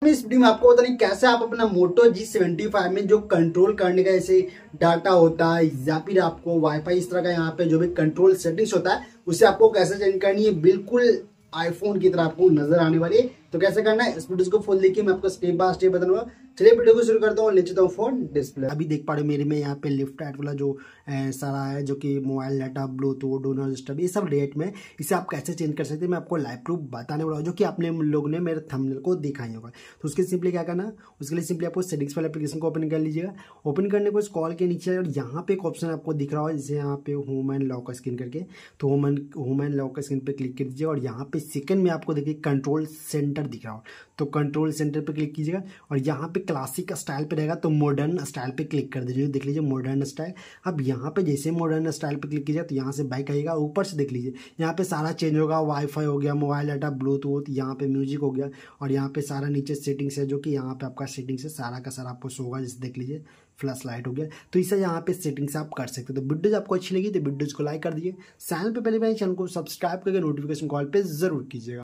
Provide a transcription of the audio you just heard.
इस वीडियो में आपको बताने कैसे आप अपना मोटो G75 में जो कंट्रोल करने का जैसे डाटा होता है या फिर आपको वाईफाई इस तरह का यहाँ पे जो भी कंट्रोल सेटिंग्स होता है उसे आपको कैसे चेंज करनी है, बिल्कुल आईफोन की तरह आपको नजर आने वाली है। तो कैसे करना है इस वीडियो को फुल देखिए, मैं आपको स्टेप बाय स्टेप बताऊंगा। चलिए वीडियो को शुरू करता हूँ, ले चलता हूँ फोन डिस्प्ले। अभी देख पा रहे मेरे में यहाँ पे लेफ्ट राइट वाला जो सारा है जो कि mobile data, Bluetooth, do not disturb, ये सब रेट में इसे आप कैसे चेंज कर सकते हैं मैं आपको लाइव प्रूफ बताने वाला हूँ, जो कि आपने लोगों ने मेरे थंबनेल को देखा ही होगा। तो उसके सिंपली क्या करना, उसके लिए सिंपली आपको सेटिंग्स वाले एप्लीकेशन को ओपन कर लीजिएगा। ओपन करने को कॉल के नीचे और यहाँ पे एक ऑप्शन आपको दिख रहा है जैसे यहाँ पे होम एंड लॉक स्क्रीन करके, तो होम एंड लॉक स्क्रीन पे क्लिक कर दीजिएगा और यहाँ पे सेकंड में आपको देखिए कंट्रोल सेंटर दिख रहा हो, तो कंट्रोल सेंटर पे क्लिक कीजिएगा और यहाँ पे क्लासिक स्टाइल पे रहेगा तो मॉडर्न स्टाइल पे क्लिक कर दीजिए। देख लीजिए मॉडर्न स्टाइल। अब यहाँ पे जैसे मॉडर्न स्टाइल पे क्लिक कीजिएगा तो यहाँ से बैक आइएगा, ऊपर से देख लीजिए यहाँ पे सारा चेंज होगा, वाईफाई हो गया, मोबाइल डाटा, ब्लूटूथ, यहाँ पे म्यूजिक हो गया और यहाँ पे सारा नीचे सेटिंग्स है जो कि यहाँ पे आपका सेटिंग्स है सारा का सारा आपको शो होगा। जैसे देख लीजिए फ्लैश लाइट हो गया, तो इसे यहाँ पे सेटिंग्स आप कर सकते हो। तो वीडियोज आपको अच्छी लगी तो वीडियोज को लाइक कर दीजिए, चैनल पे पहले चैनल को सब्सक्राइब करके नोटिफिकेशन कॉल पे जरूर कीजिएगा।